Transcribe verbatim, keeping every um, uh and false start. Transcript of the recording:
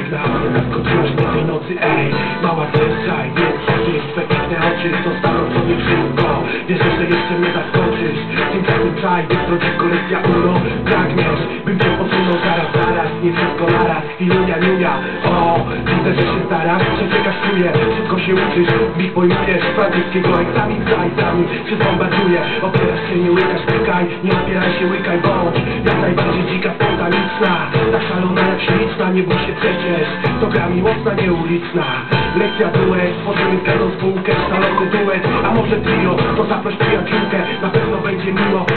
sygnał, nie zaskoczyłaś mnie tej nocy, ej. Mała zeszaj, więc przeżyj twe piękne oczy, zostaną sobie wszystko. Wierzę, że jeszcze mnie zaskoczysz. Tymczasem czaj, bystro dziwko, lekcja uno. Pragniesz, bym cię posunął zaraz, zaraz. Nie wszystko naraz, chwilunia, niunia. O, widzę, że się starasz, przeciekasz czuje. Wszystko się uczysz, mi pojmujesz. Francuskiego egzamin za egzamin się zbombarduje. Opierasz się, nie łykasz, pykaj. Nie opieraj się, łykaj, bądź jak najbardziej dzika, spontaniczna. Tak szalona jak śliczna, nie bój się przecież. To gra miłosna, nie uliczna. Lekcja duet, tworzymy pełną spółkę, szalony duet. A może trio, to zaproś przyjaciółkę. Na pewno będzie miło.